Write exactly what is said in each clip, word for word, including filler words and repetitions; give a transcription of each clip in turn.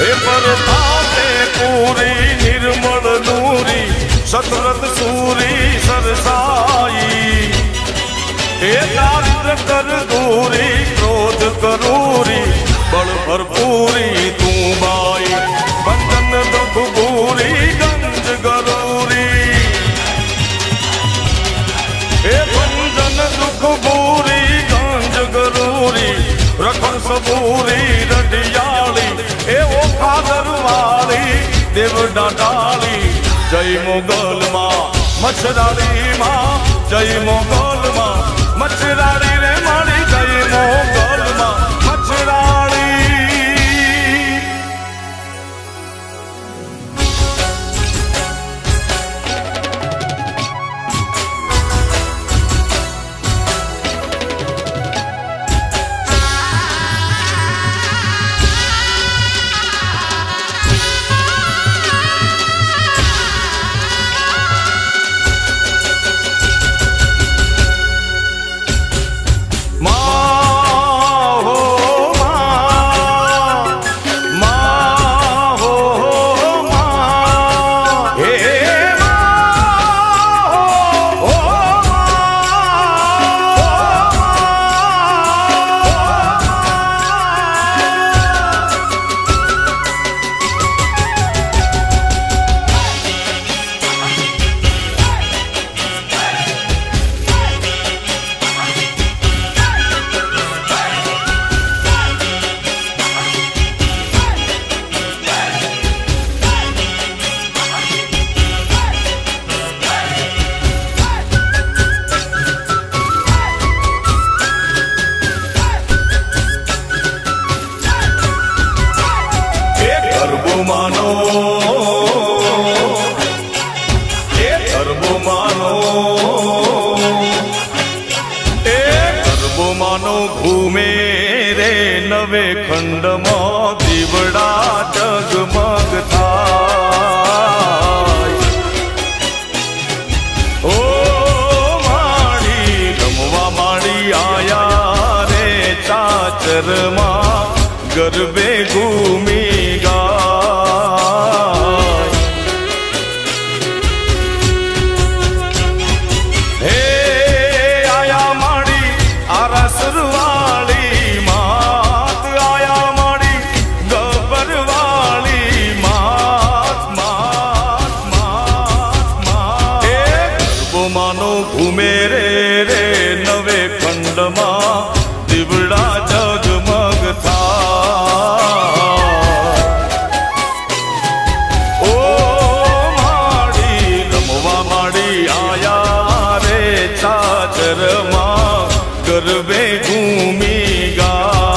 हे परतापे पूरी निर्मल नूरी सतरत सूरी सरसाई हे दारिद्र कर दूरी क्रोध करूरी बल भरपूरी तू बाई बंधन दुख पूरी गंज गरूरी हे बंधन दुख पूरी गंज गरूरी रखन सबूरी रडियाली हे वो खादर वाली देव डाली जय मोगल माँ मच्छराली माँ जय मोगल माँ मच्छराली रे माली जय मोगल माँ मच्छराली मानो एक गर्भो मानो एक गर्भो मानो घूमे रे नवे खंड में दीवड़ा जगमग थाय ओ माड़ी रमवा माड़ी आया रे चाचर मां गरबे घूमी घूमे रे रे नवे खंड मां दीवड़ा जगमग था ओ माड़ी रमवा माड़ी आया रे चाचर मां गरबे घूमी गा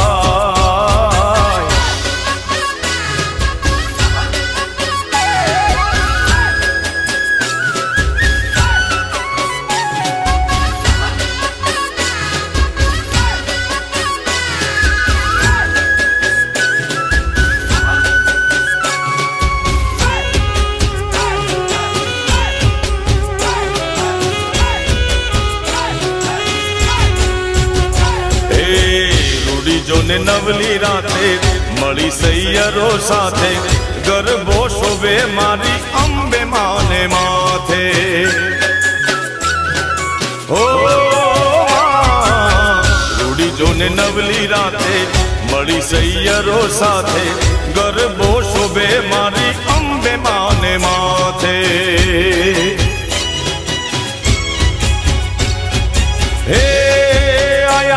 जोने नवली राते मળી सैयरो साथे गरबो शोभे मारी अंबे माने माथे ओ रूडी जोने नवली राते मળી सैयरो साथे गरबो शोभे मारी अंबे माने माथे हे आया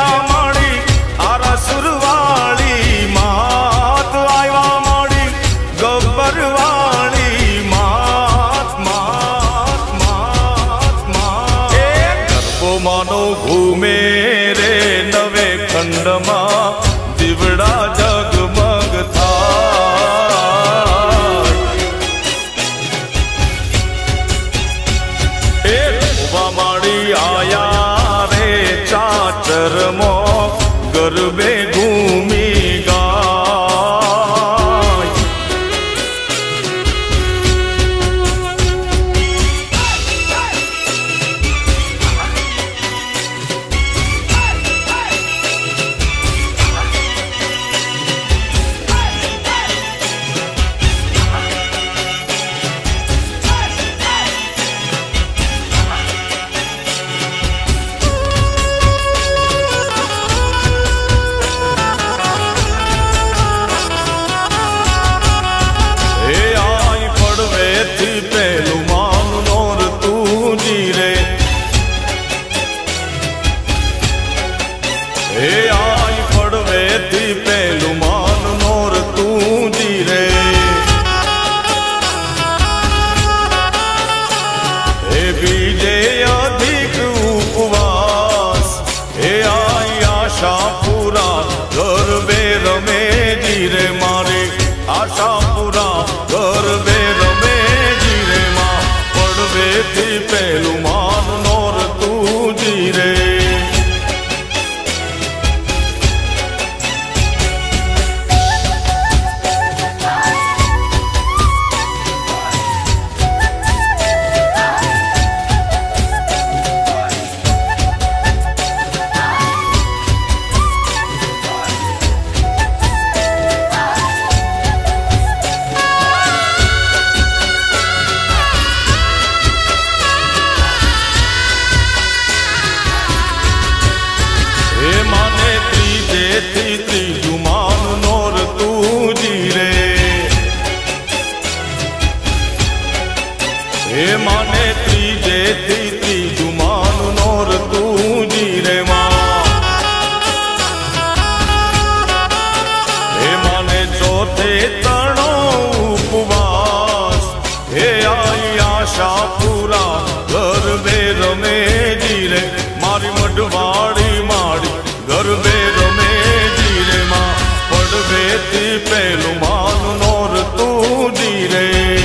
सुरवाली मात आया माड़ी गब्बरवाली मात मात मात मात गर्भो मानो घूमे रे नवे खंड मां दीवड़ा जगमग था बांधे तणो उपवास हे आई आशा पूरा गरबे रमे जीरे मारी मडवाड़ी माड़ी गरबे रमे जीरे मां पड़वे थी पहलू मान नोर तू जीरे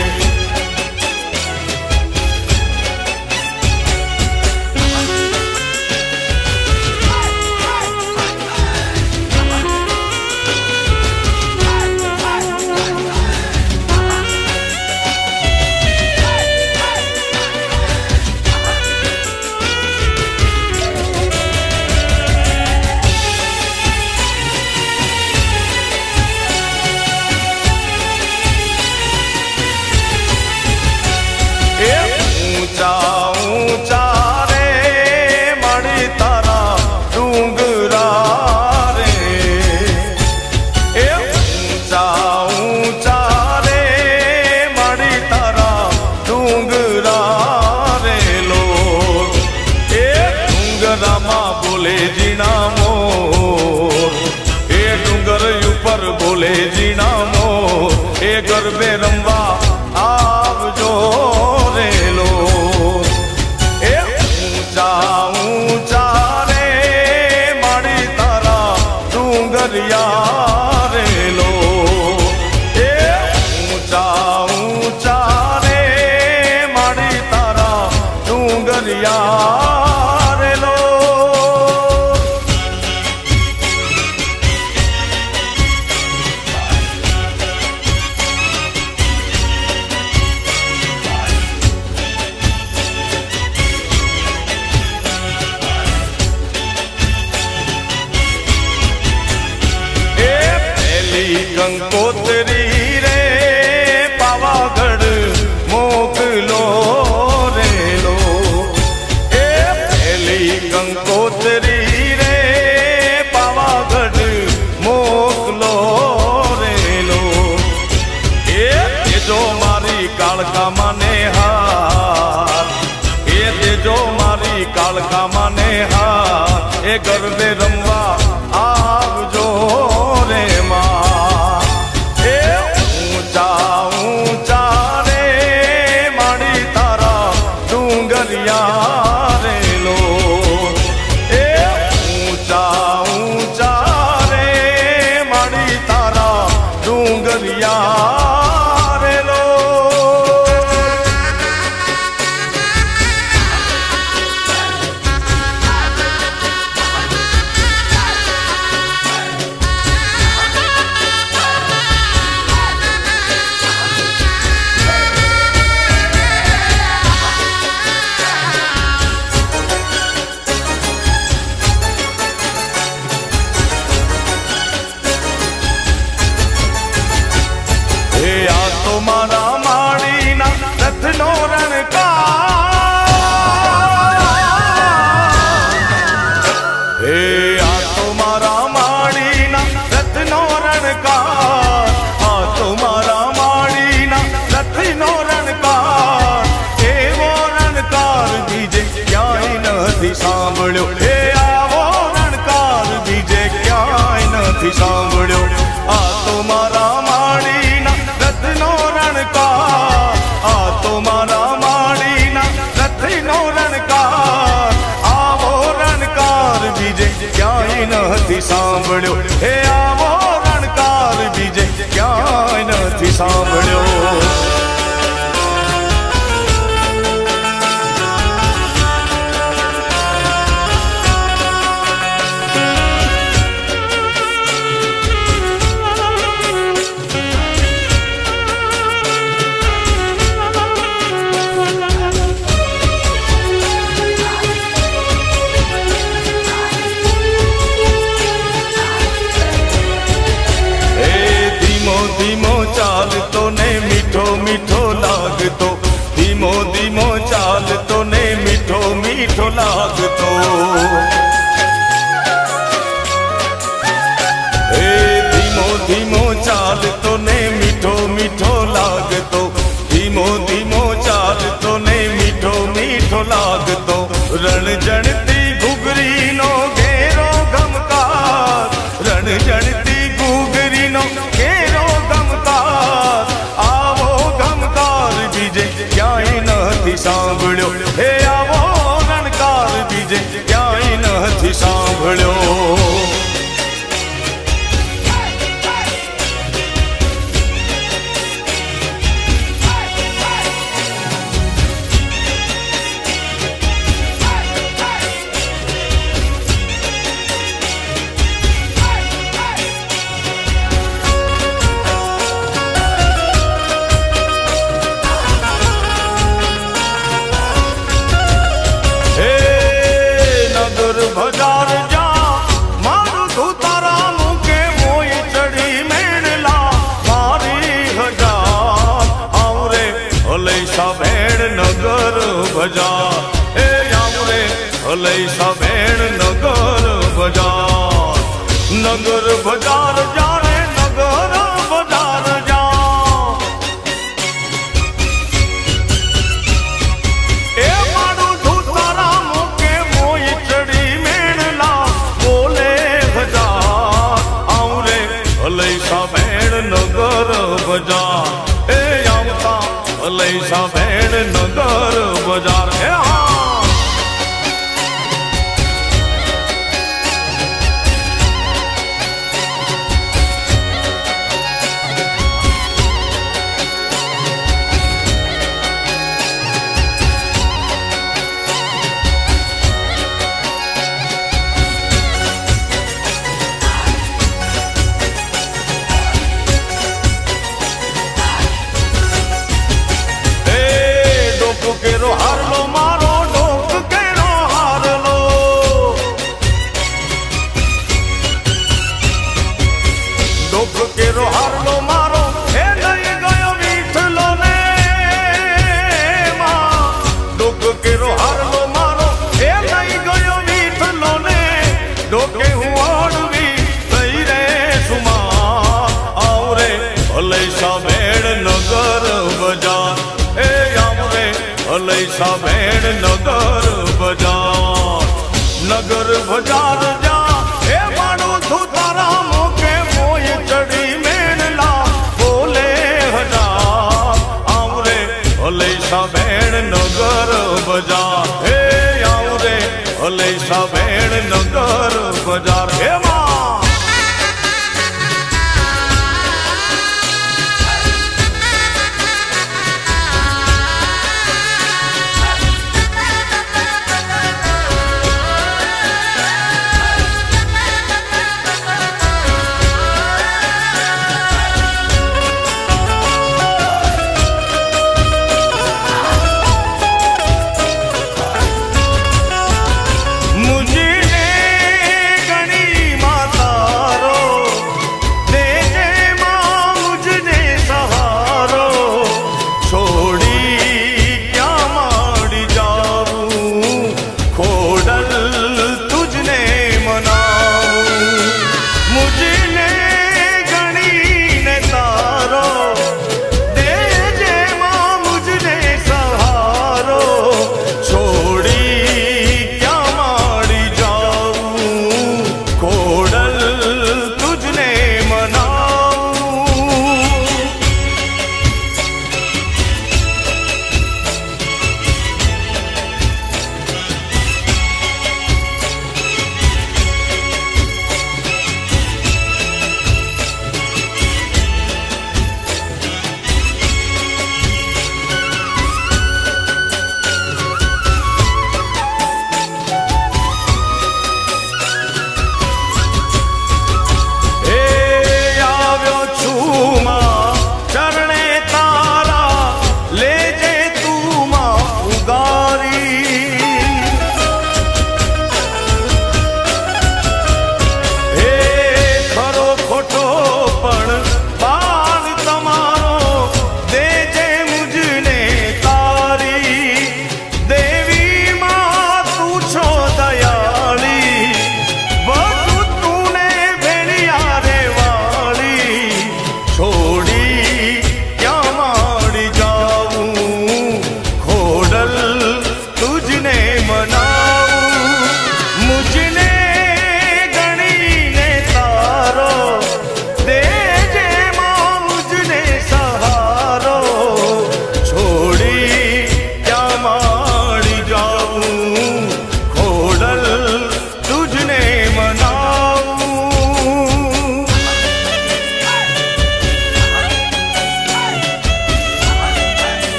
ऊंचा ऊंचा रे मणि तारा डूंगरा रे ए ऊंचा ऊंचा रे मणि तारा डूंगरा रे लोग ए डूंगरा मां बोले जीना मोर ए डूंगर ऊपर बोले जीना मोर ए गरबे रमवा आवजो रे लो ए ऊंचा ऊंचा रे माड़ी तारा डूंगरिया रे लो ए ऊंचा ऊंचा रे माड़ी तारा डूंगरिया रे लो गंगोत्री रे पावागढ़ मोकलो रे लो ए पहली गंगोत्री रे पावागढ़ मोकलो रे लो ए तेजो मारी कालका माने हार ए तेजो मारी कालका माने हार ए गरबे रमवा आवजो रे मां ऊंचा ऊंचा रे माड़ी तारा डूंगरिया रे लो ए ऊंचा ऊंचा रे माड़ी तारा डूंगरिया रे लो मारा माड़ी ना रथ नो रणकार हे आ तुम्हारा माड़ी ना रथ नो रणकार आ तुम्हारा माड़ी ना रथ नो रणकार हे वो रणकार बीजे क्याई नथी सांभळ्यो हे आवो रणकार बीजे क्याई नथी सांभळ्यो आ तुम्हारा माड़ी ना रथ नो रणकार आ तुम्हारा माड़ी ना रथ नो रणकार आवो रणकार बीजे क्याई नथी सांभळ्यो हे आवो रणकार बीजे क्याई नथी सांभळ्यो धीमो चाल तो ने मीठो मीठो लाग तो धीमो धीमो चाल तो ने मीठो मीठो लाग तो हे धीमो धीमो चाल तो ने मीठो मीठो लाग तो धीमो धीमो चाल तो ने मीठो मीठो लाग तो रण जणती घुगरी नो घेरो गमकार रण जणती घुगरी नो घेरो गम बजार ए आमरे हलई सा भेण नगर बजार नगर बजार जाने नगर बजार जा ए मारू धूतारा मुके मोई चढ़ी मेणला बोले हजार आमरे हलई सा भेण नगर बजार ए आमता हलई सा भेण नगर बजार ए हाँ केरो हार लो मारो डोक केरो हार लो डोक केरो हार लो मारो ए नहीं गयो मीठलो ने मां डोक केरो हार लो मारो ए नहीं गयो मीठलो ने डोके हुआड़वी सही रे सुमा आवरे भले सा भेड़ नगर बजार ए आवरे हलई सा भेण नगर बजार नगर बजार जा ए मानो धूतारा मुके मोय चढ़ी मेणला बोले हजार आवरे हलई सा भेण नगर बजार हे आवरे हलई सा भेण नगर बजार हे मां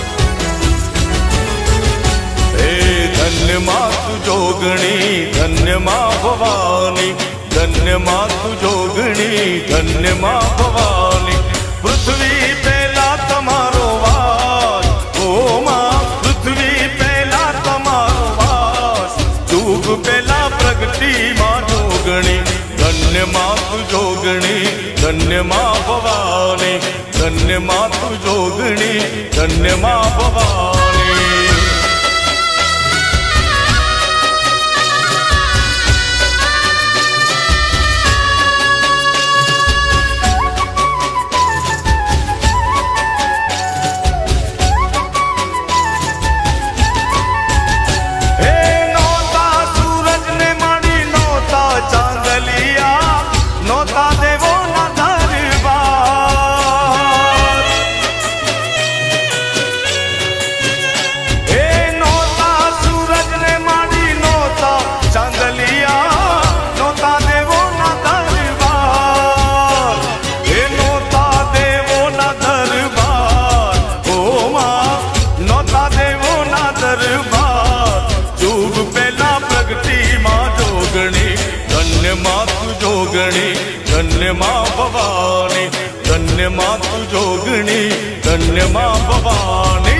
धन्य धन्य मां भवानी, धन्य मां तू जोगणी, धन्य मां भवानी। पृथ्वी पेला तमारो वास, ओ मां पृथ्वी पेला तमारो वास, जुग पेला प्रगति मां जोगणी, धन्य मां तू जोगणी, धन्य मां भवानी, धन्य मां तू जोगणी, धन्य मां भवानी। धन्य मां भवानी, धन्य मां तू जोगणी, धन्य मां भवानी।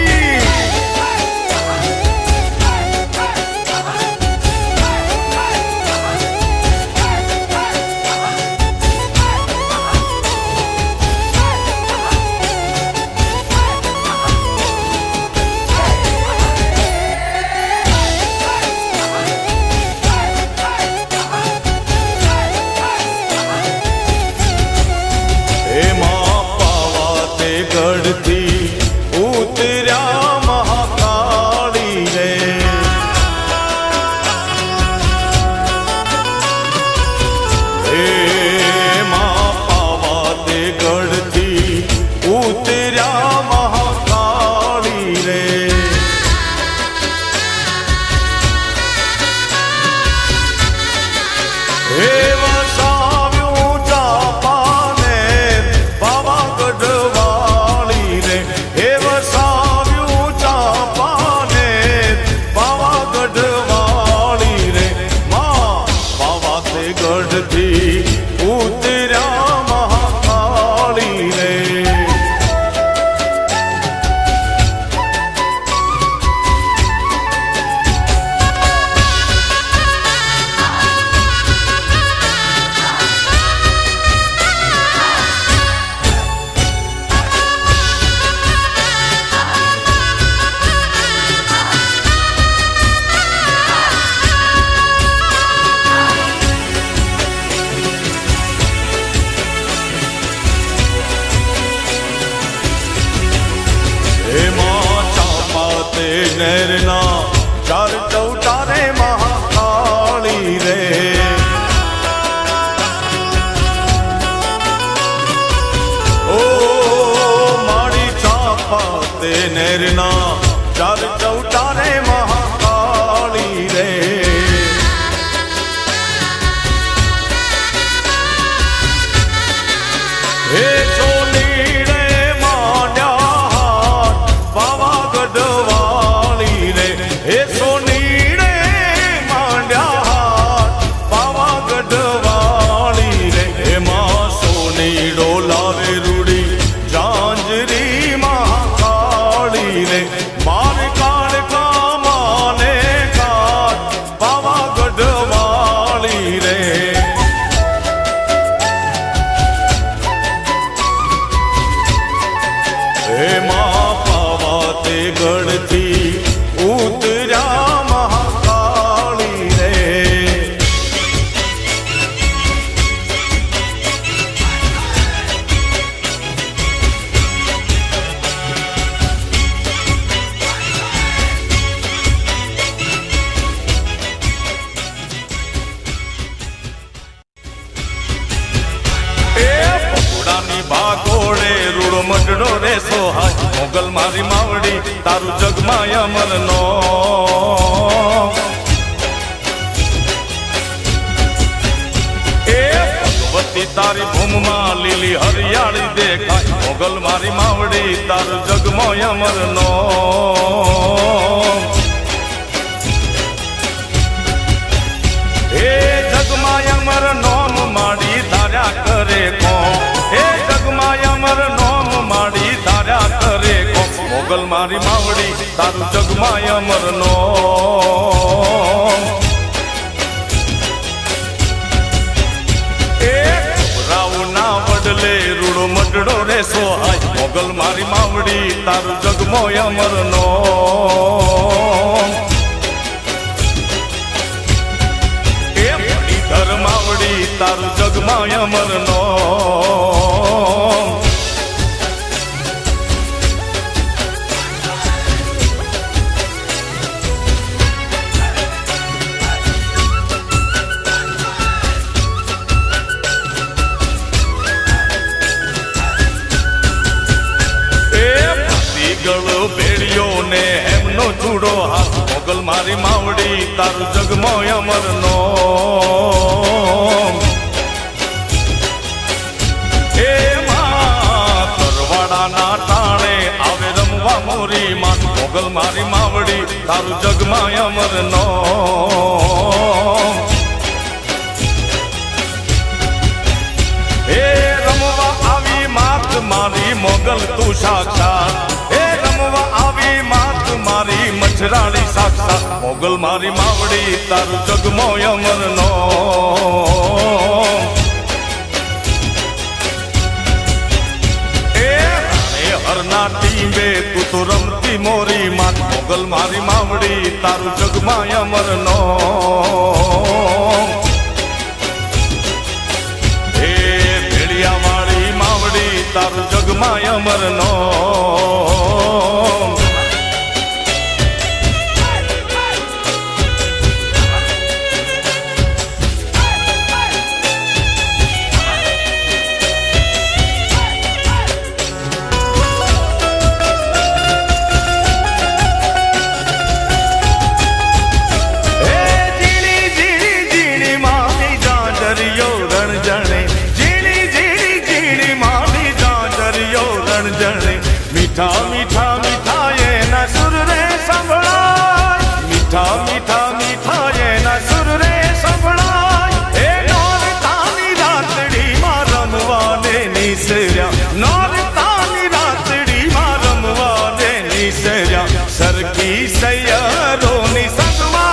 गढ़ती उतरा महाकाली रे, हे मां पावाते गढ़ती उतरा महाकाली रे। हे वसाव्यो चापाने बाबा गढ़वा, हे वसाव्यो चापाने बाबा गढ़वाली रे, मां बाबा से गढ़ती उतरा महाकाली रे। नैरना चार चौटारे महाकाली रे, ओ माड़ी चापाते नैरना चार चौटारे महाकाली रे। हे सोनी रे मान्या बाबा गढ़वा, हे सोनीड़े मांड्या बाबा गढ़वाली रे, हे मां सोनीड़ो लावे रूड़ी झांझरी महाकाली रे, मार काड़ का माने काट बाबा गढ़वाली रे। हे मां पावाते गढ़ती उतरा महाकाली रे। भागोड़े रूड़ो मडड़ो रे सोहाय, मोगल मारी मावड़ी तारू जगमाय अमर नो। ए भगवती तारी भूम मां लीली हरियाली देखाय, मोगल मारी मावड़ी तारू जगमाय अमर नो। हे करे को ए जगमाय अमर नोम माड़ी धार्या करे को मोगल मारी मावड़ी तारू जगमाय अमर नोम ए राव ना वडले रूड़ो मडड़ो रे सोहाय मोगल मारी मावड़ी तारू जगमाय अमर नोम धर्मावड़ी तारू जगमाय अमर नोम भेड़ियो ने एमनो छूड़ो हाथ मोगल मारी मावड़ी तारू जगमाय अमर नोम ए मां तरवाड़ा ना टाणे आवे रमवा मोरी मां मोगल मारी मावड़ी तारू जगमाय अमर नोम ए रमवा आवी मात मारी मोगल तू साक्षात आवी मात मारी मछराड़ी साक्षात मोगल मारी मावड़ी तारू जगमाय अमर नोम ए हरना टींबे तू तो रमती मोरी मात मोगल मारी मावड़ी तारू जगमाय अमर नोम ए भेड़िया वाली मावड़ी तारू जगमाय अमर नोम मीठा मीठा मीठा ये न सुर रे संभळाय मीठा मीठा मीठा ये न सुर रे संभळाय ए नोर तानी रातड़ी मा रमवा ने निसर्या नोर तानी रातड़ी मा रमवा ने निसर्या सरकी सैयारो नि संगमा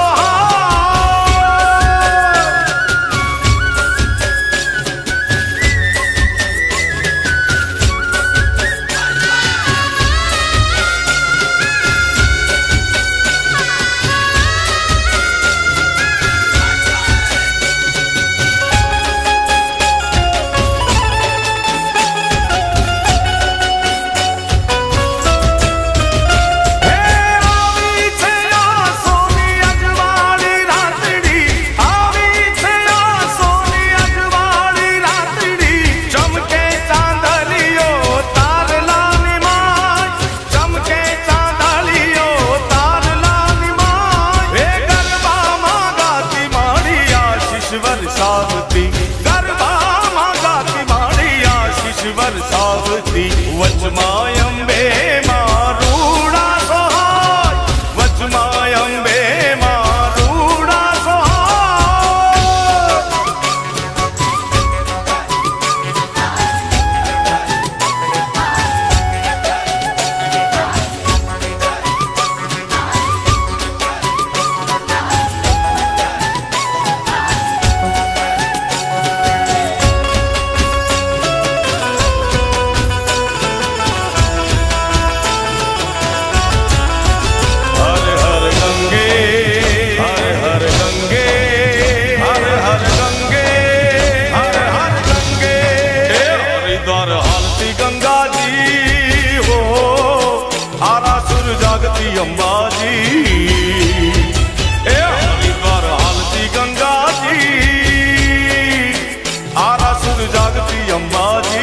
सावती वचमाय अम्बे मारूड़ा सोहाय वचमाय अम्बे मारूड़ा सोहाय जागती अंबाजी ए हरिद्वार हालती गंगा जी आरासुर जागती अंबाजी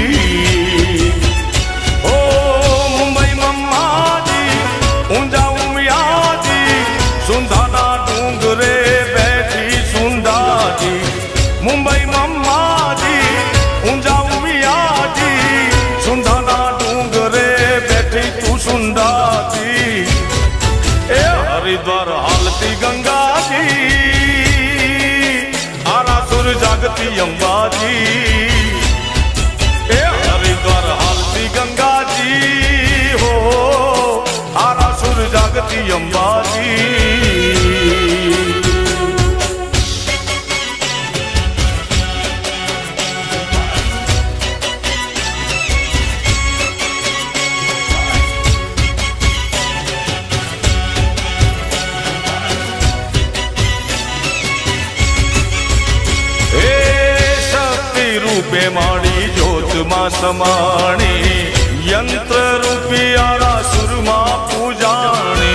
ओ मुंबई मम्मा जी ऊंजा उमिया जी सुंधाना डूंगरे बैठी सुंदा जी मुंबई मम्मा जी ऊंजा उमिया जी सुंधाना डूंगरे बैठी तू सुंदा हरिद्वार हालती गंगा जी आरासुर जागती अंबाजी। रूपे माड़ी जोत मां समाणी यंत्र रूपी आरा सुर मां पूजाणी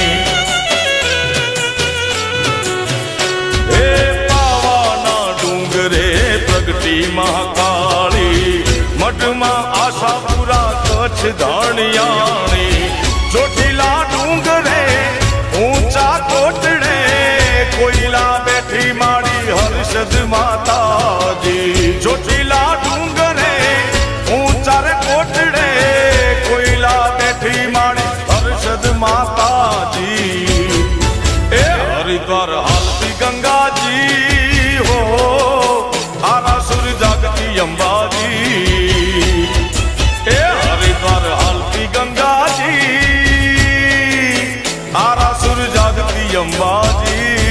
हे पावाना डूंगरे प्रगटी महाकाली मठ मां आशापुरा कच्छ धाणियाणी ચોટીલા ડુંગરે ઊંચા કોટડે કોઈલા બેઠી માડી હર્ષદ માતાજી ચોટીલા ડુંગરે ઊંચા રે કોટડે કોઈલા બેઠી માડી હર્ષદ માતાજી એ હરિદ્વાર હાલતી ગંગાજી હો આરાસુર જાગતી અંબાજી ए हरिद्वार हालती गंगाजी आरासुर जागती अंबाजी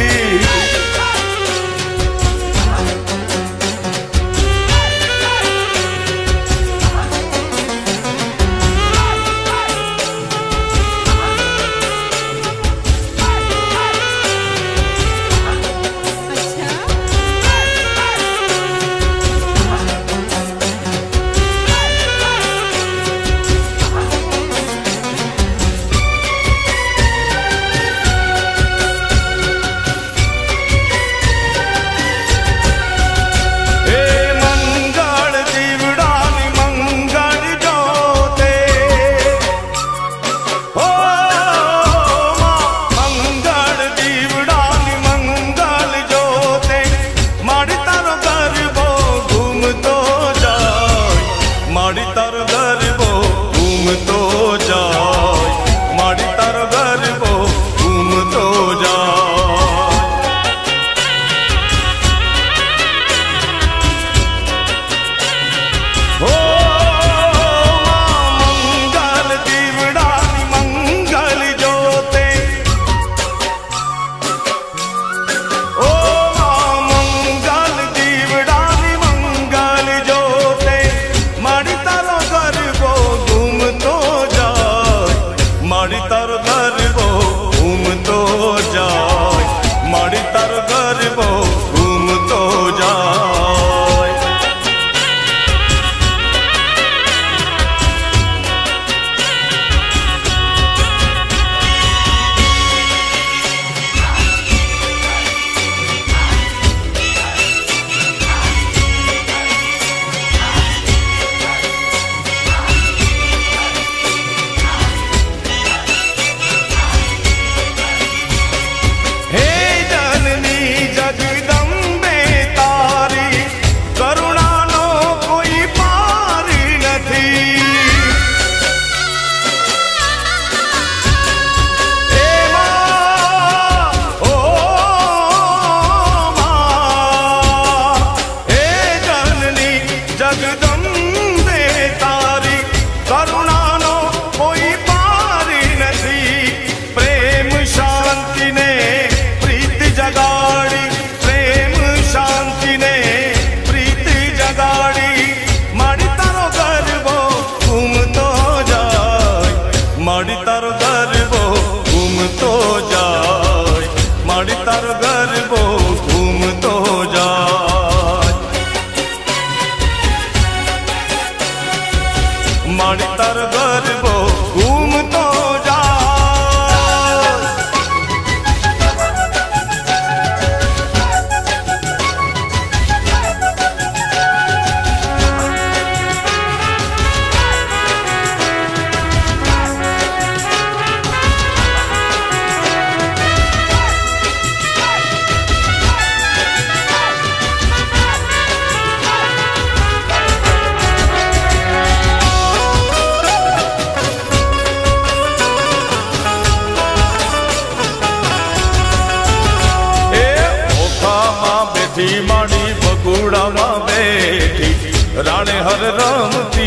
राणे हर रमती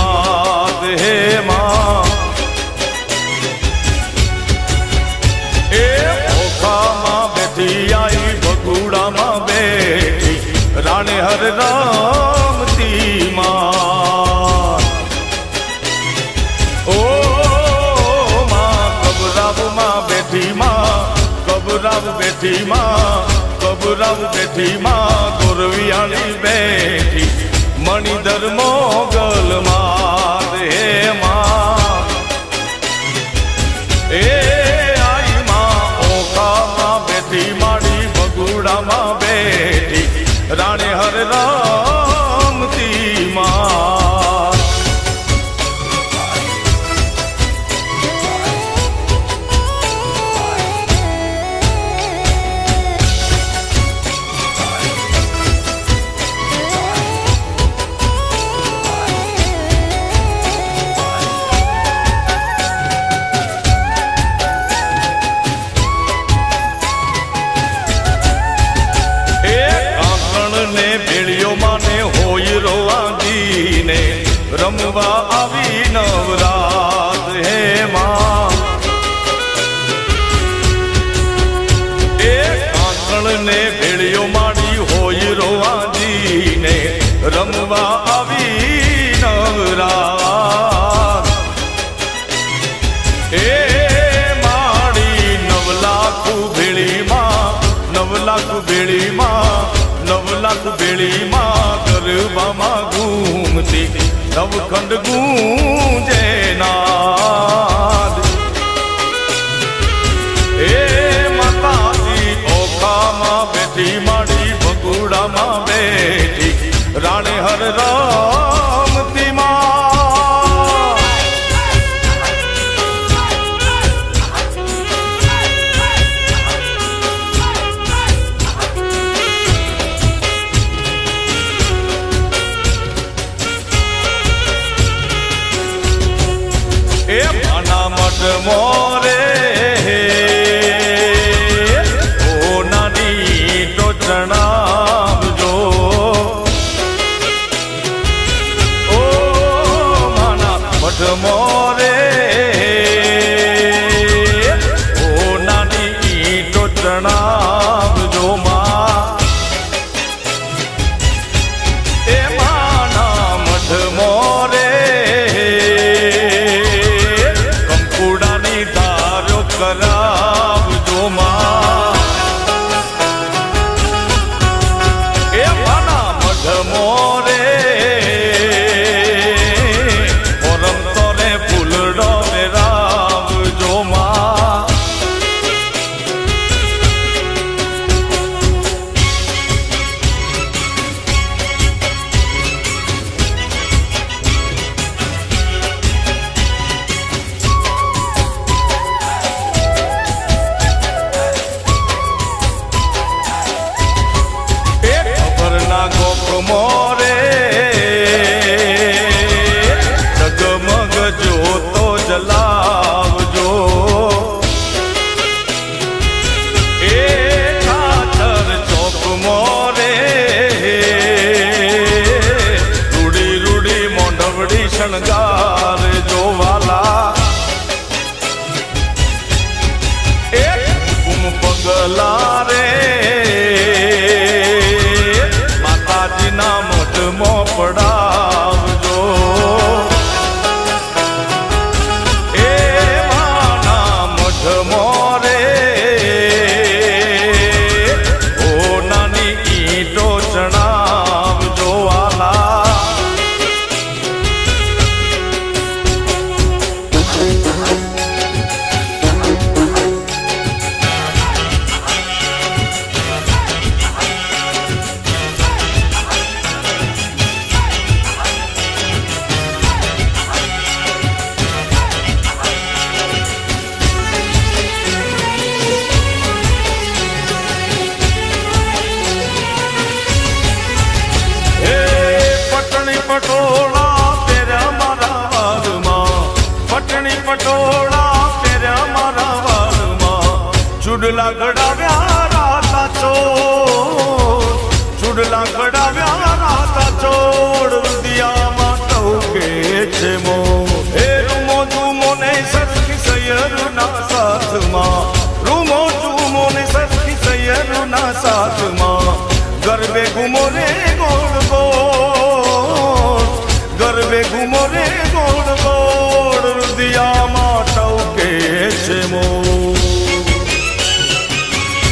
मात हे मां ए ओखा मां बैठी आई बगुड़ा मां बैठी राणे हर रमती मां ओ मां कबराव मां बैठी मां कबराव बैठी मां कबराव बैठी मां गोरवियाली बैठी મણિધર મોગલ માં હે માં એ આઈ માં ઓખામાં બેઠી માડી બગુડામાં બેઠી રાણે હર રામતી માં રમવા આવી નવરાત હે માં એ કાંકણ ને ભેળિયો માડી હોય રોવાજી ને રમવા આવી નવરાત એ માડી નવલાખ ભેળી માં નવલાખ ભેળી માં નવલાખ ભેળી માં ગરબામાં ઘૂમતી નવખંડ ગૂંજે નાદ એ માતાજી ઓખામાં બેઠી માડી બગુડામાં બેઠી રાણે હર રામતી માં મોરે ઓ નાની ટોચણાવજો ઓ માના મઠ મોરે ઓ નાની ટોચણાવજો માં એ માના મઠ મોરે કરાવજો માં એ માના મઢ મોરે પરમ તોરે ફૂલડો વેરાવજો માં મોરે જગમગ જોતો જલાવજો એ ખાતર ચોક મોરે રૂડી રૂડી મોઢવડી શણગાર જોવાલા એ કુમ પગલા રે ના મઠમાં પડાવજો એ માના મઠ મોરે ઓ નાની ઈંટો ચણાવજો વાલા પટોળા પહેર્યા મારા વારમાં પટણી પટોળા પહેર્યા મારા વારમાં ચૂડલા ગડાવ્યા રાતા ચોર ચૂડલા ગડાવ્યા રાતા ચોર રુદિયામાં ટવકે છે મો હે રૂમો ઝૂમો ને સરખી સૈયરના સાથમાં રૂમો ઝૂમો ને સરખી સૈયરના સાથમાં ગરબે ઘૂમો રે ગોળ ગોળ ગરબે ઘૂમો રે ગોળ ગોળ રુદિયામાં ટવકે છે મો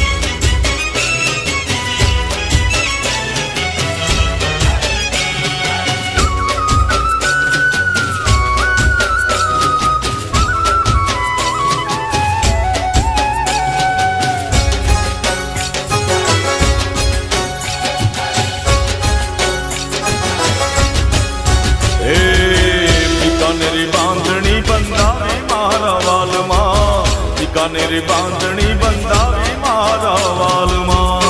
बीकानेरी बांधणी बंधावी मारा वाल मां।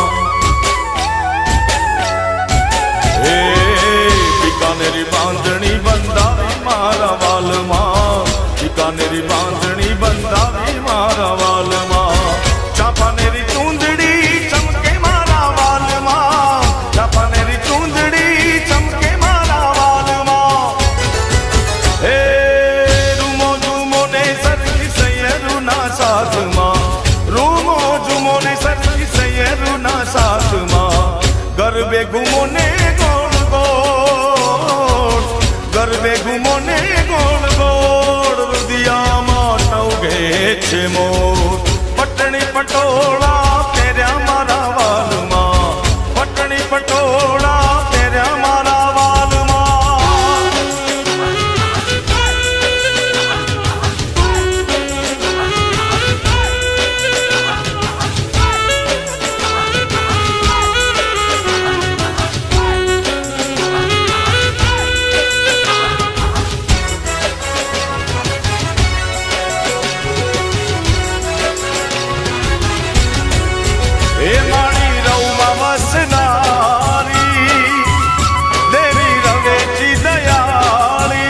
हे बीकानेरी बांधणी बंधावी मारा वाल मां, बीकानेरी बांधणी बंधावी मारा वाल मां। चापानेरी चूंदड़ी चमके मारा वाल मां, चापानेरी चूंदड़ी चमके मारा वाल मां। हे रूमो झूमो ने सरकी सैयरू ना साथ मां, रूमो झूमो ने सरकी सैयरू ना साथ मां। गरबे घूमो ने गोल गोल, गरबे घूमो ने गोल गोल, रुदिया माटो गे छे मोर। पटनी पटोला तेरा मारा वाल मां, पटनी पटोला तेरा मारा वाल मां। हे माड़ी रउमा वसनारी, देवी रवेची दयाली।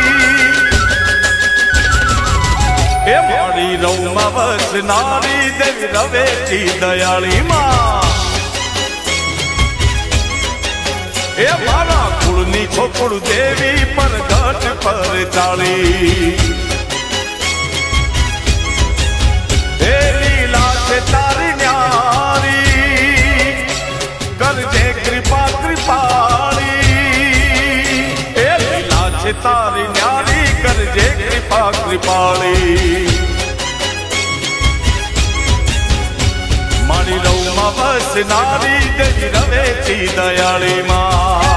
हे माड़ी रउमा वसनारी, देवी रवेची दयाली मां। हे मारा कुळनी छोकड़ू देवी पर घट पर चाली। हे लीला छे तारी न्यारी, करजे कृपा कृपाली। हे लीला छे तारी न्यारी, करजे कृपा कृपाली। मारी रउमा वसनारी, देवी रवेची दयाली मां।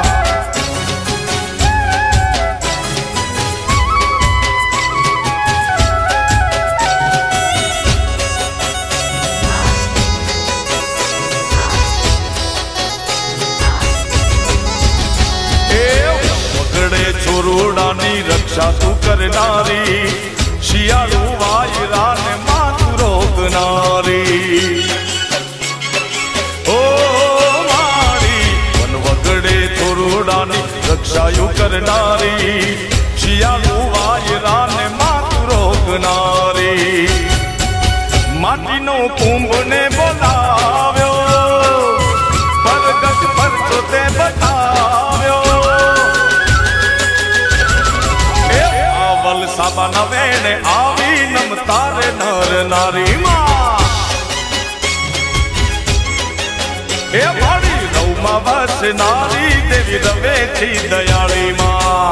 छोरोडानी रक्षा तू करनारी, शियाळू वायरा ने मातू रोकनारी। ओ मारी वन वगड़े छोरोडानी रक्षा यू करनारी, शियाळू वायरा ने मातू रोकनारी। माटी नो कुंभ ने बोलाव्यो, परगट परचो ते बताव्यो। साबा नवेणे आवी नम तारे नर नारी मां। हे माड़ी रउमा वसनारी, देवी रवेची दयाली मां।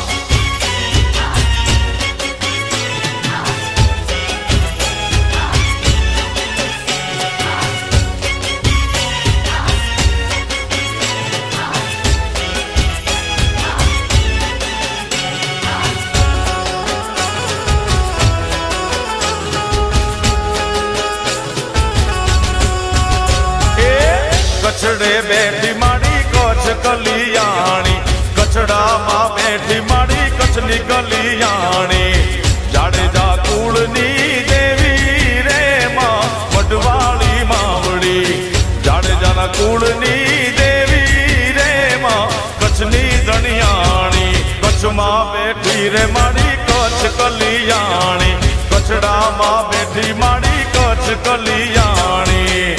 कछड़े बैठी माड़ी कछ कलियाणी, कछड़ा मां बैठी माड़ी कछली कलियाणी। जाडेजा कुळनी देवी रे मां, वडवाली मावड़ी। जाडेजा ना कुळनी देवी रे मां, कछनी धनियाणी। कछ मां बैठी रे माड़ी कछ कलियाणी, कछड़ा मां बैठी माड़ी कछ कलियाणी।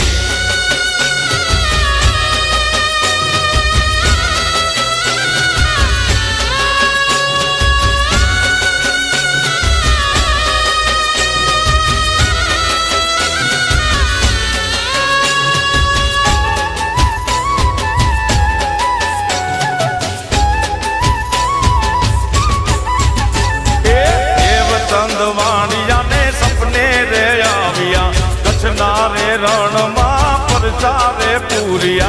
चंदवाणिया ने सपने रे आविया, कछना रे रण मां परचारे पूरिया।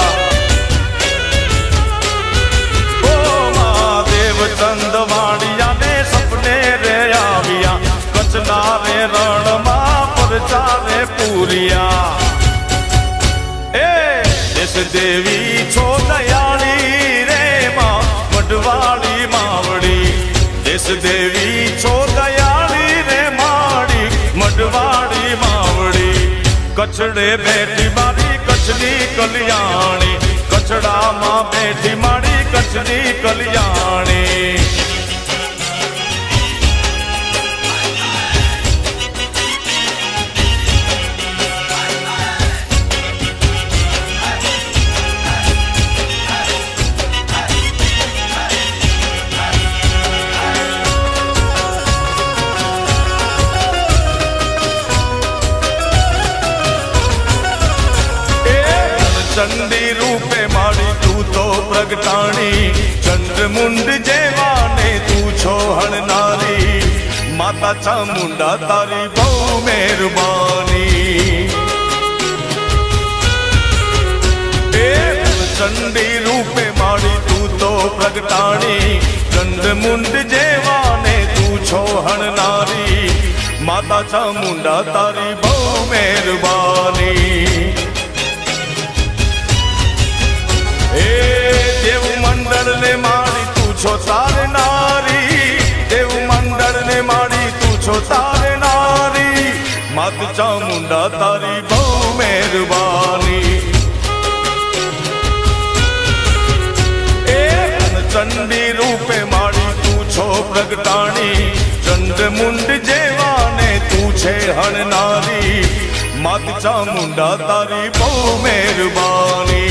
ओ महादेव चंदवाणिया ने सपने रे आविया, कछना रे रण मां परचारे पूरिया। ए देश देवी छो दयाली रे मां, वडवाली मावड़ी। देश देवी छो दयाली रे माड़ी, मडवा कछड़े बैठी मारी कछड़ी कल्याणी, कछड़ा मां बैठी मारी कछड़ी कल्याणी। चंडी रूपे मारी तू तो प्रगटाणी, चंद्र मुंड जेवाने तू छोहण नारी, माता चामुंडा तारी बहु मेहरबानी। चंडी रूपे मारी तू तो प्रगटाणी, चंद्र मुंड जेवाने तू छोहण नारी, माता चामुंडा तारी बहु मेहरबानी। देव मंडल ने मारी तू छो तार नारी, देव मंडल ने मारी तू छो तार नारी, मात चामुंडा तारी बहु मेहरबानी। चंडी रूपे मारी तू छो प्रगटाणी, चंद्र मुंड जेवाने तू छे हण नारी, मात चामुंडा तारी बहु मेहरबानी।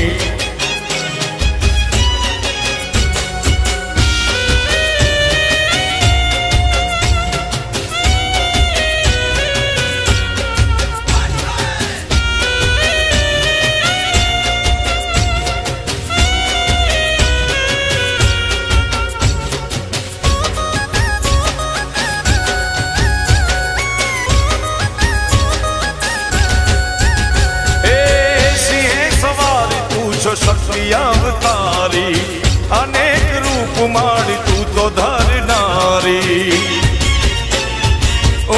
शक्ति अवतारी, अनेक रूप मारी तू तो धर नारी। ओ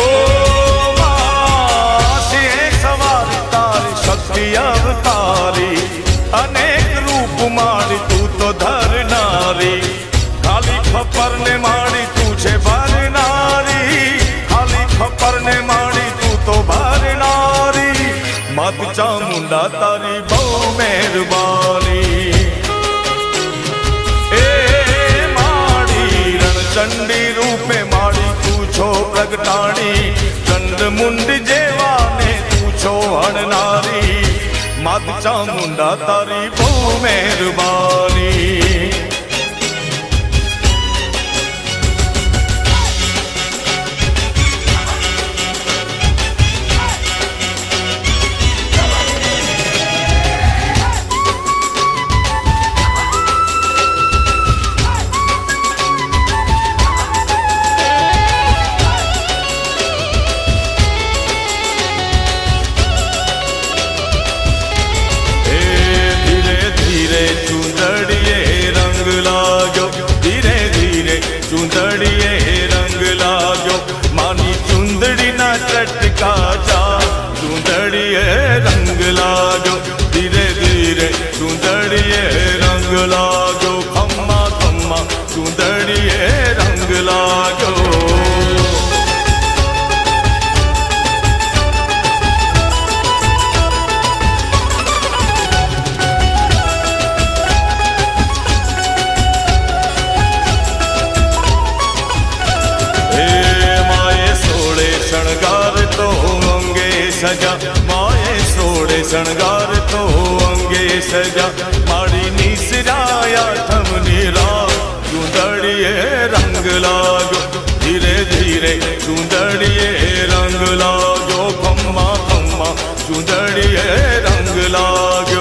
मासी सवारी तारी शक्ति अवतारी, अनेक रूप मारी तू तो धर नारी, खाली खपर ने मारी तू छे भर नारी, खाली खपर ने मारी तू तो भर नारी, मात चामुंडा तारी बहु मेहरबानी। ए माड़ी रणचंडी रूपे माड़ी तू छो प्रगटाणी, चंद्र मुंड जेवाने तू छो हण नारी, मात चामुंडा तारी बहु मेहरबानी। चूंदड़िए रंग लागो मानी चुंदड़ी ना चटका जा, चूंदड़िए रंग लागो धीरे धीरे चूंदड़िए रंग लागो, खम्मा खम्मा चूंदड़िए रंग लागो। शणगार तो अंगे सजा माए सोड़े, शणगार तो अंगे सजा माड़ी निसराया थमनी राग, चूंदड़िए रंग लागो धीरे धीरे चूंदड़िए रंग लागो, खम्मा खम्मा चूंदड़िए रंग लागो।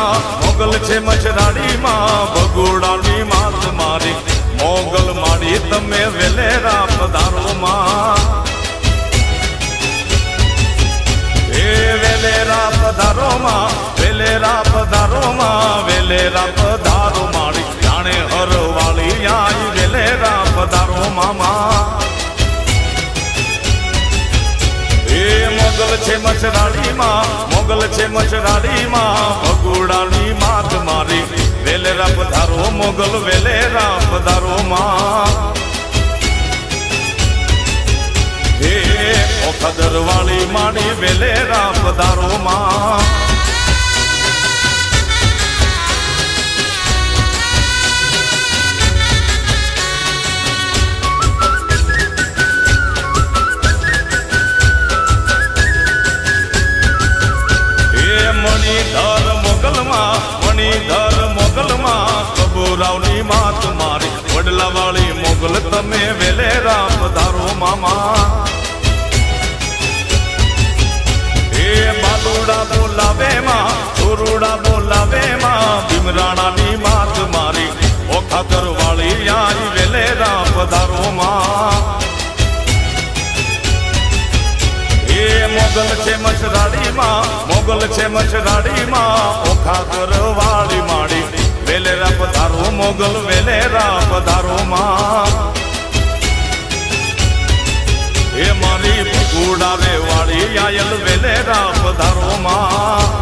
માં મોગલ છે મચરાડી માં ભગોડાની માત મારી મોગલ માડી તમે વેલેરા પધારો માં એ વેલેરા પધારો માં વેલેરા પધારો માં વેલેરા પધારો માડી જાણે હરવાળી આઈ વેલેરા પધારો મામા એ મોગલ છે મચરાડી માં મોગલ છે મચરાડી માં ભગોડાની માત મારી વેલેરા પધારો મોગલ વેલેરા પધારો માં એ ઓખદર વાળી માડી વેલેરા પધારો માં મણિધર મોગલમાં મણિધર મોગલમાં કબૂરાવની માત મારી વડલા વાળી મોગલ તમે વેલેરા પધારો મામા એ બાલુડા બોલાવે માં ચોરુડા બોલાવે માં ભીમરાણાની માત મારી ઓખાતર વાળી યારી વેલેરા પધારો માં એ મોગલ છે મચરાડી માં મોગલ છે મચરાડી માં ઓખાતર વાળી માડી વેલેરા પધારો મોગલ વેલેરા પધારો માં એ મારી ભગોડાવે વાળી આયલ વેલેરા પધારો માં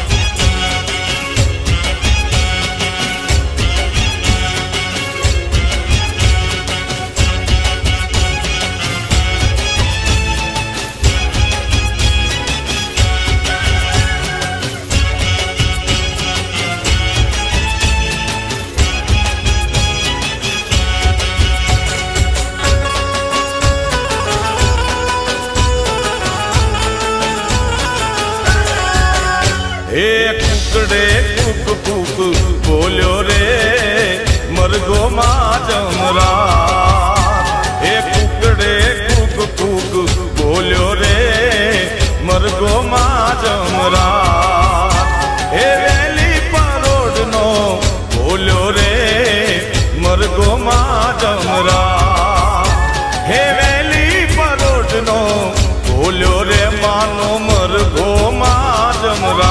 ए कुकड़े कुक कुक बोलो रे मरगो माँ जमरा ए कुकड़े कुक कुक बोलो रे मरगो माँ जमरा ए वेली परोड नो बोलो रे मरगो माँ जमरा हे वेली परोड नो बोलो रे मानो मरगो माँ जमरा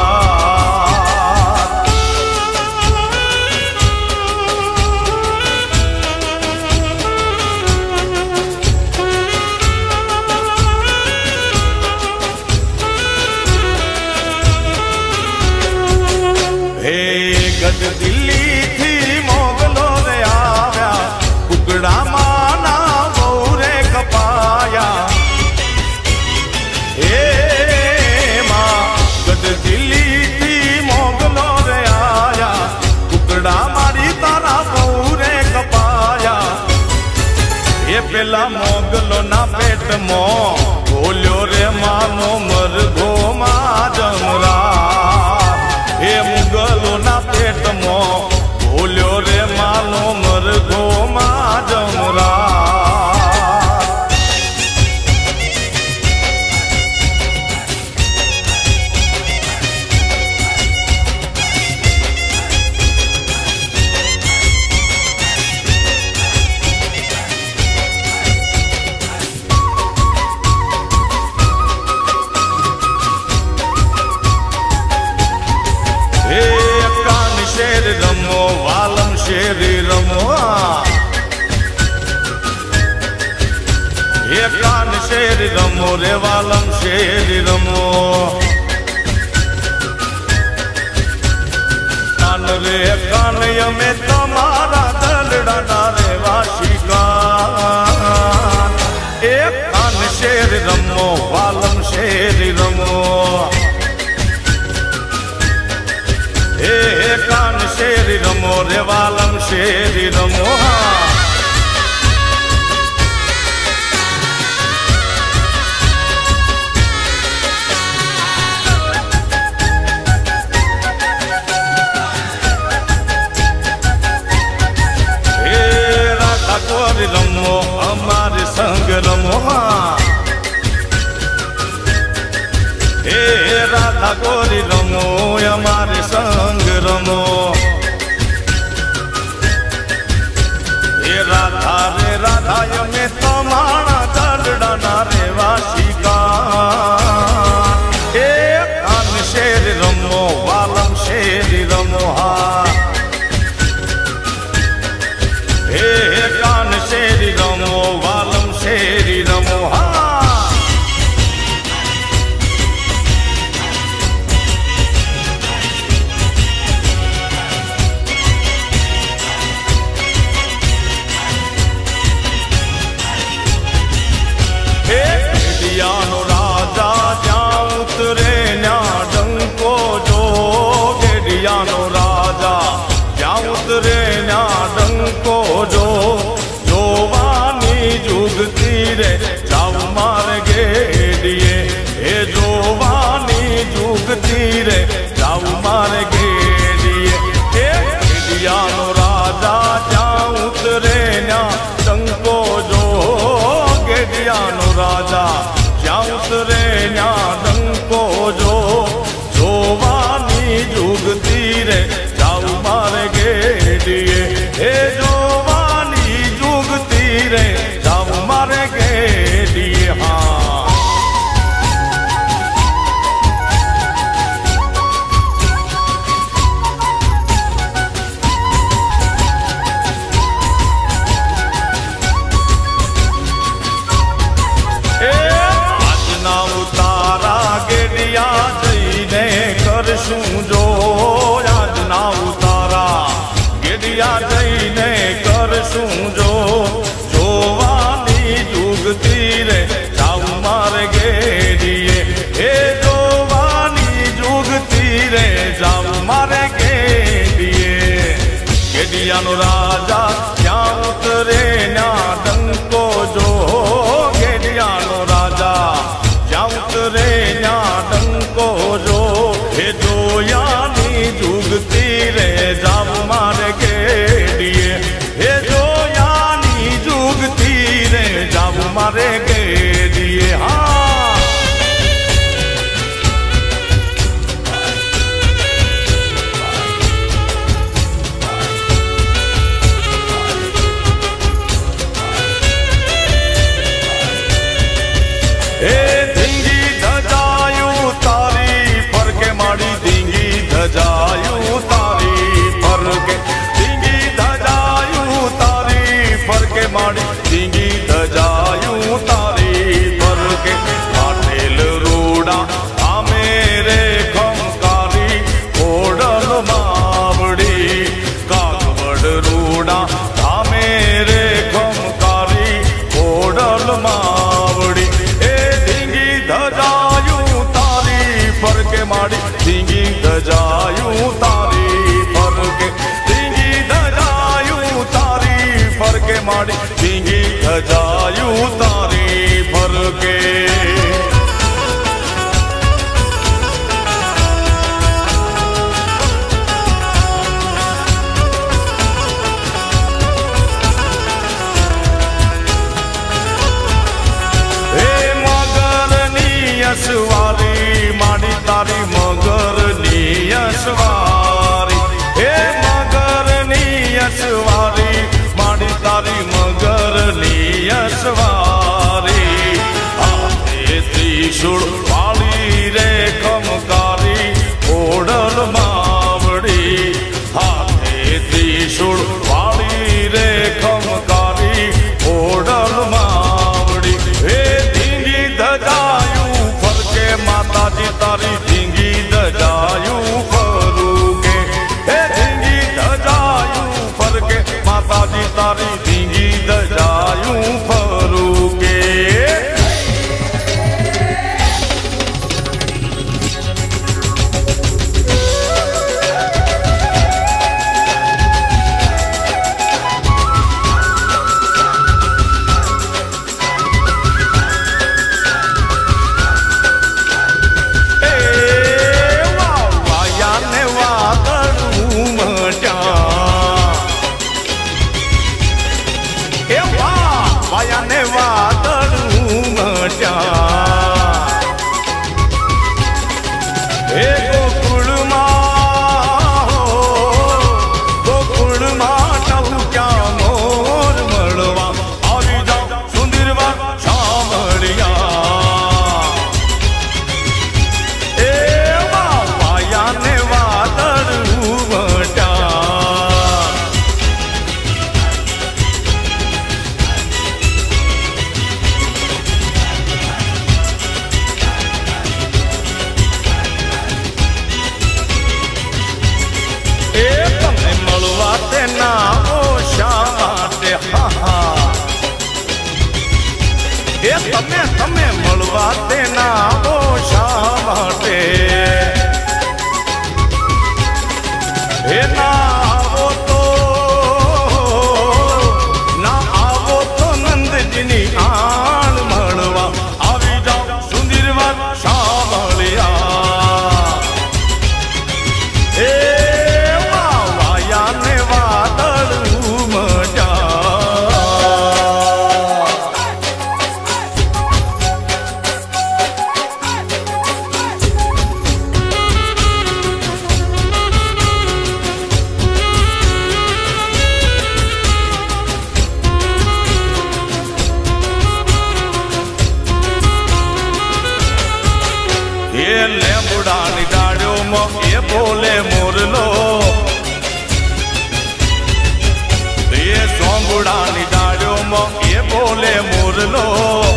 दिल्ली थी मोगलो रे आव्या कुकड़ा माना बौरे कपाया ए मां गद दिल्ली थी मोगलो रे आया कुकड़ा मारी तारा बौरे कपाया ये पेला मोगलो ना पेट मो बोलो रे मानो मरगो मा जमरा हे मुगलो ना पेट मो बोलो रे मानो मरगो मा जमरा शेर रमो वालम शेरी रमो ये कान शेरी रमो रे वालम शेरी रमो कान रे कान यमे तुम्हारा दलड़ा डारे वाशी कान एक कान शेर रमो वालम शेरी रमो ए कान शेरी रमो रे वालम शेरी रमो ए राधा गोरी रमो हमारे संग रमो ए राधा गोरी रमो हमारे संग रमो रमो ये राधा रे राधा यमे तो माणा चालड़ा ना रे वाशिका ए कान शेर रमो वालम शेर रमो हा ए कान शेर रमो वालम शेर रमो हा गेडियानो राजा ज्यां उतरे न्या डंको जो गेडियानो राजा ज्यां उतरे न्या डंको जो जोवानी जुगती रे जाऊ मार गेडिये हे जोवानी जुगती रे जाऊ मार गेडिये हे गेडियानो राजा ज्यां उतरे न्या डंको जो गेडियानो राजा क्या उतरे न्या डंको जो जोवानी जुगती रे जाऊ मारे गेडिये हे जोवानी जुगती रे जाऊ मारे गेडिये हाँ करशूं जो आज ना उतारा गेडिया जईने करशूं जो जोवानी जुगती रे जाऊ मारे गेडिये हे जोवानी जुगती रे जाऊ मारे गेडिये गेडियानो राजा क्या उतरे न्या डंको जो गेडियानो राजा क्या उतरे न्या डंको जो हे जोयानी जुगती रे जाऊ मार गेडिये हे जोयानी जुगती रे जाऊ मारे गेडिये हाँ हे धिंगी धजायू तारी फरके माड़ी धिंगी धजायू तारी फरके धिंगी धजायू तारी फरके माड़ी धिंगी धजायू तारी फरके पाटेल रूड़ा आ मेरे खमकारी ओडल मावड़ी कागवड़ रूड़ा आ मेरे खमकारी ओडल मावड़ी धजायू तारी फरके माड़ी धिंगी धजायू तारी फरके धिंगी धजायू तारी फरके माड़ी धिंगी धजायू तारी फरके यशवारी माड़ी तारी मगर नी यशवारी हे मगर नी यशवारी माड़ी तारी मगर नी यशवारी हाथे त्रिशूल वाली रे खमकारी ओडल मावड़ी हाथे त्रिशूल वाली रे खमकारी ओडल मावड़ी हे धिंगी धजायू माता जी तारी धिंगी धजायू फरूके हे धिंगी धजायू फरके माता जी तारी धिंगी धजायू फरूके તમે મળવા તેના આવો શા માટે હે ના આવો તો ના આવો તો નંદજીની આણ મળવા આવી જાઓ સુંદરવન સાંભળ્યા એ વાયા ને વાદળ ઉમટ્યા લેબુડાની ડાળીઓમાં એ બોલે મોરલો એ સોંગુડાની ડાળીઓમાં એ બોલે મોરલો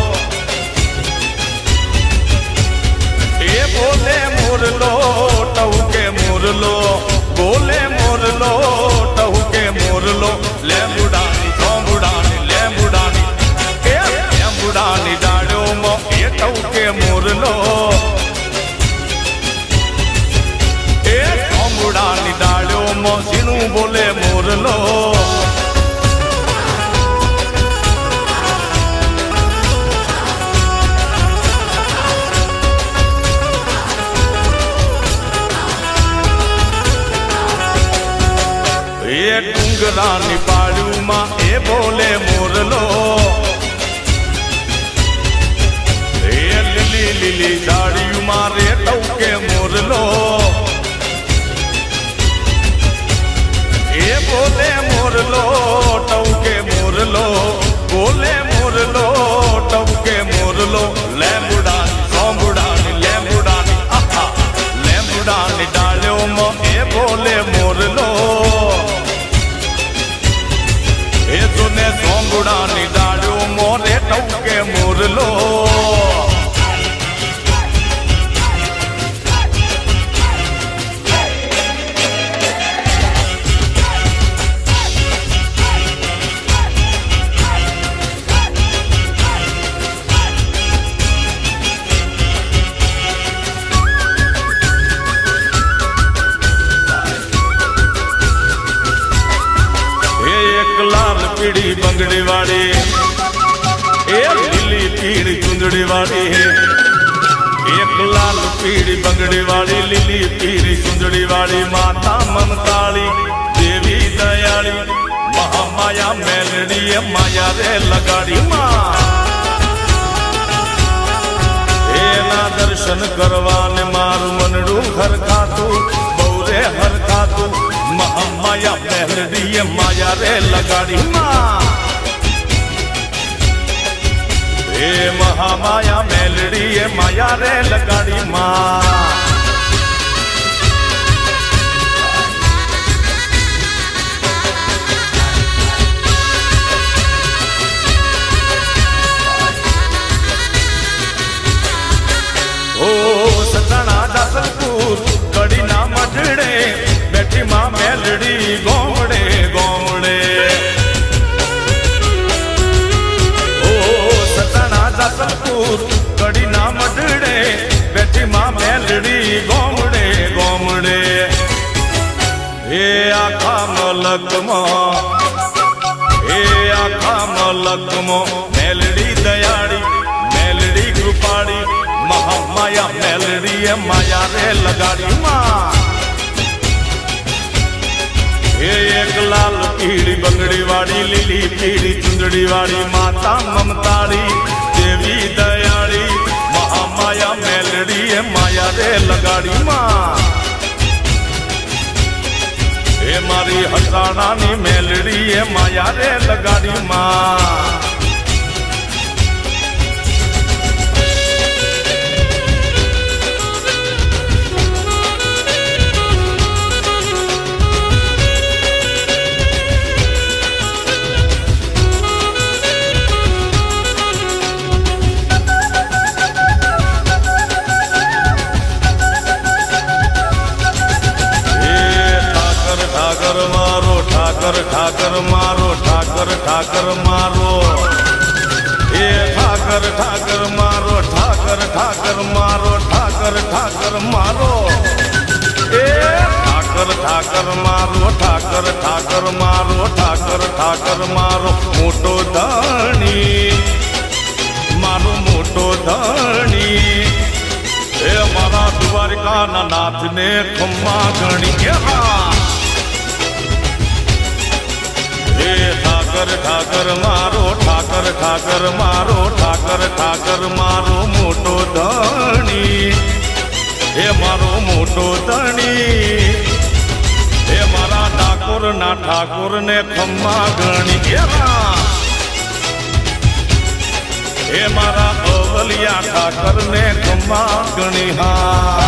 એ બોલે મોરલો ટહુકે મોરલો બોલે મોરલો ટહુકે મોરલો લેબુડાની સોંગુડાની લેબુડાની એ લેબુડાની ડાળીઓમાં એ ટહુકે મોરલો ની ડાળ્યોમાં ઝીણું બોલે મોરલો એ ડુંગરાની પાળ્યુંમાં એ બોલે મોરલો એ લીલી લીલી ડાળીયુંમાં રે ટહુકે મોરલો એ બોલે મોરલો ટહુકે મોરલો બોલે મોરલો ટહુકે મોરલો લેબુડાની સોંબુડાની લેબુડાની આહા લેબુડાની ડાળ્યોમાં એ બોલે મોરલો એ તો ને સોંબુડાની ડાળ્યોમાં રે ટહુકે મોરલો પીળી બંગડી વાળી એ લીલી પીળી ચુંદડી વાળી એક લાલ પીળી બંગડી વાળી લીલી પીળી ચુંદડી વાળી માતા મમતાળી દેવી દયાળી મહામાયા મેલડી એ માયા રે લગાડી માં એના દર્શન કરવાને મારું મનડું ખરખાતું બહુ રે હરખાતું મહામાયા મેલડી માયા રે લગાડી માં એ મહામાયા મેલડી માયા રે લગાડી માં ઓ સતણા દાસલપુર કડીના મઢડે બેઠી માં મેલડી ગોમડે ગોમડે ઓ સતણા દાસલપુર કડીના મઢડે બેઠી માં મેલડી ગોમડે ગોમડે એ આખા મલકમાં એ આખા મલકમાં મેલડી દયાળી મેલડી કૃપાળી મહામાયા મેલડી માયા રે લગાડી માં એ એક લાલ પીળી બંગડી વાળી લીલી પીળી ચુંદડી વાળી માતા મમતાળી દેવી દયાળી મહામાયા મેલડી માયા રે લગાડી માં એ મારી હસાણાની મેલડી માયા રે લગાડી માં ઠાકર ઠાકર મારો ઠાકર ઠાકર મારો એ ઠાકર ઠાકર ઠાકર મારો ઠાકર ઠાકર મારો ઠાકર ઠાકર મારો એ ઠાકર ઠાકર મારો ઠાકર ઠાકર મારો ઠાકર ઠાકર મારો મોટો ધણી મારો મોટો ધણી એ મારા દ્વારકાના નાથને ખમ્મા ગણી હે ઠાકર ઠાકર મારો ઠાકર ઠાકર મારો ઠાકર ઠાકર મારો મોટો ધણી હે મારો મોટો ધણી હે મારા ઠાકોર ના ઠાકોર ને ખમ્મા ગણી હે મારા અવલિયા ઠાકર ને ખમ્મા ગણી હા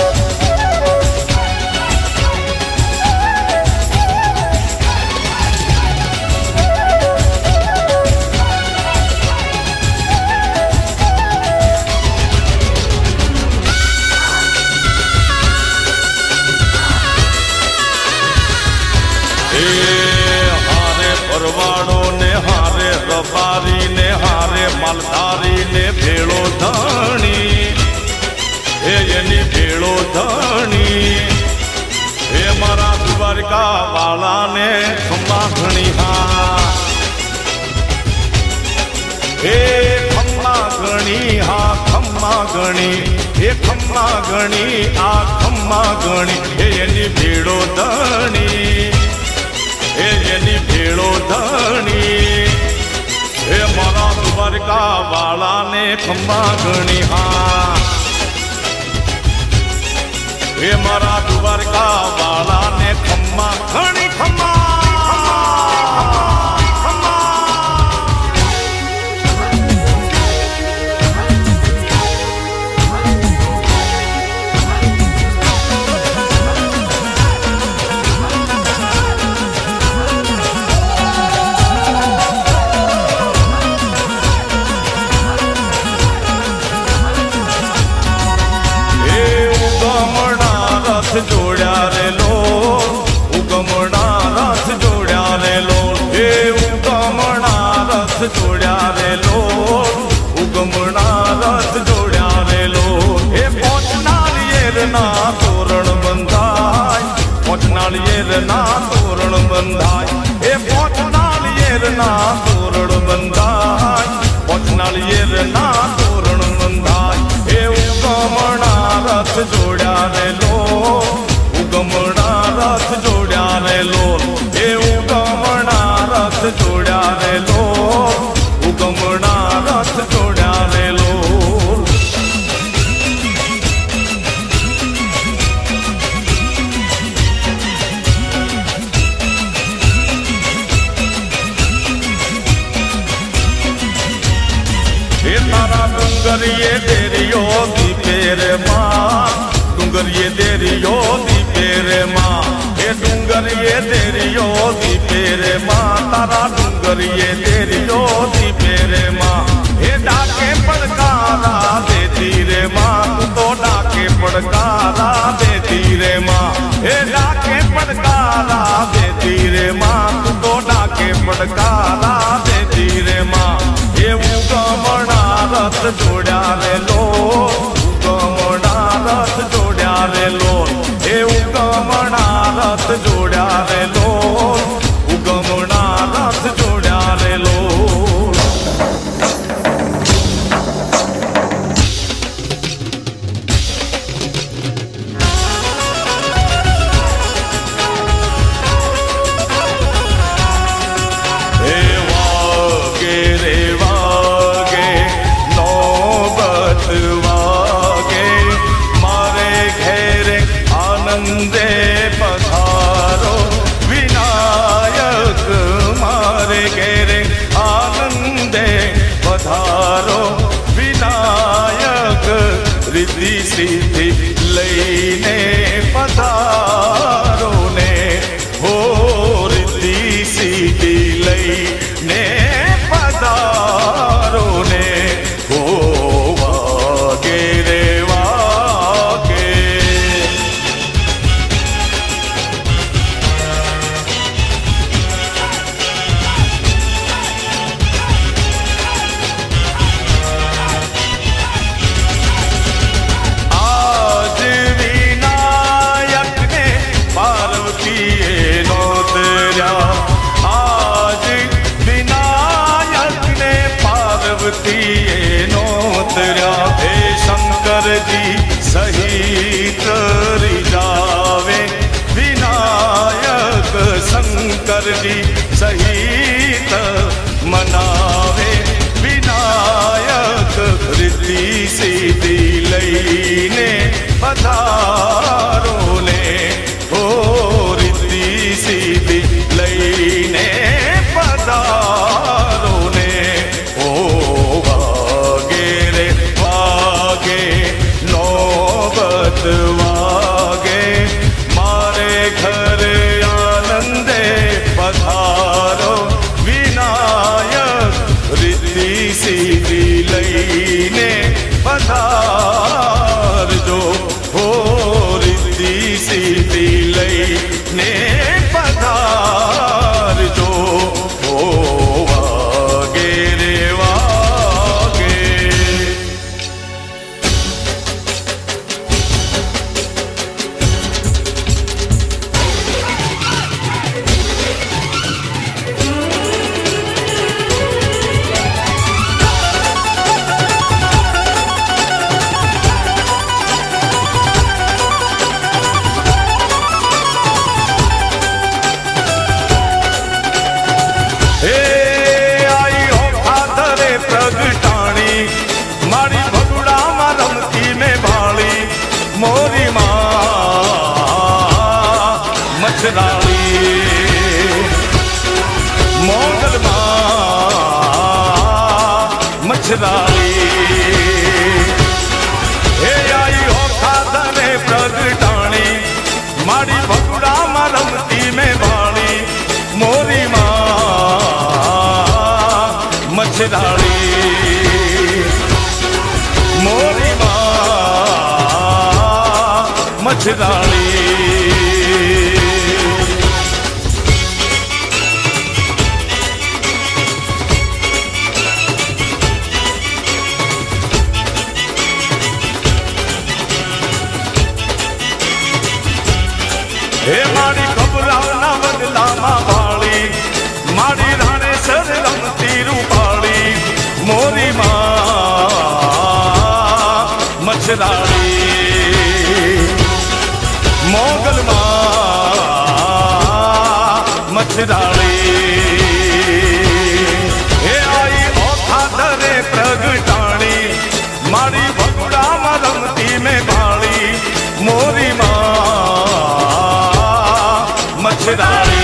પરવાડો ને હારે રબારી ને હારે માલધારી ને ભેળો ધણી હે એની ભેળો ધણી હે મારા દ્વારકા વાળા ને ખમ્મા ઘણી હા હે ખમ્મા ઘણી હા ખમ્મા ઘણી હે ખમ્મા ઘણી આ ખમ્મા ઘણી હે એની ભેળો ધણી હે એની ભેળો ધણી હે મારા દ્વારકા વાળાને ખમ્મા ઘણી હા હે મારા દ્વારકા વાળાને ખમ્મા ઘણી ખમ્મા જોડ્યા રે લો ઉગમણા રથ જોડ્યા રે લો હે ઉગમણા રથ જોડ્યા રે લો ઉગમણા રથ જોડ્યા રે લો હે પોચનાળિયેર ના તોરણ બંધાય પોચનાળિયેર ના તોરણ બંધાય હે પોચનાળિયેર ના તોરણ બંધાય પોચનાળિયેર ના તોરણ બંધાય હે ઉગમણા રથ જોડ્યા રે લો ઉગમણા રથ જોડ્યા રે લો હે ઉગમણા રથ જોડ્યા રે લો ઉગમણા રથ જોડ્યા રે લો હે તારા ડુંગરીએ દેરીઓ દીપે રે માં ડુંગરીએ દેરીઓ દીપે રે માં હે ડુંગરીએ દેરીઓ દીપે રે માં તારા ડુંગરીએ દેરીઓ દીપે રે માં હે ડાકે પડકારા દેતી રે માં તું તો ડાકે પડકારા દેતી રે માં હે ડાકે પડકારા દેતી રે માં તું તો ડાકે પડકારા દેતી રે માં હે ઉગમણા રથ જોડ્યા રે લો ઉગમણા રથ જોડ્યા રે લો હે ઉગમણા રથ જોડ્યા રે લો ઉગમણા રથ જોડ્યા રે લો હે વાગે રે વાગે નોબત વાગે મારે ઘેરે આનંદે પધારો વિનાયક મારે ઘેરે આનંદે પધારો વિનાયક રિદ્ધિ સિદ્ધિ લઈને પધારો ને હો રિદ્ધિ સિદ્ધિ લઈને પધારો ને હો વાગે રે વાગે रिद्धि सिद्धि लईने पधारो ने ओ रिद्धि सिद्धि लईने पधारो ने ओ वागे रे वागे नौबत वागे मारे घर आनंदे पधारो विनायक रिद्धि सिद्धि लईने पधारजो हो रिद्धि सिद्धि लईने पधारजो हो वागे रे वागे। मोरी माँ मछराली मोगल माँ मछराली हे आई हो खादने प्रगटाणी मारी भगुड़ा माँ रमती में भाली मोरी माँ मछराली मोरी माँ मछराली। हे मारी घबरावना बदला मां भाली मारी राणे सर रमती रूपाली मोरी मां मछराली मोगल मां मछराली हे आई औखा दरे प्रगटाणी मारी भगुड़ा मां रमती में भाली मोरी मां मछराली।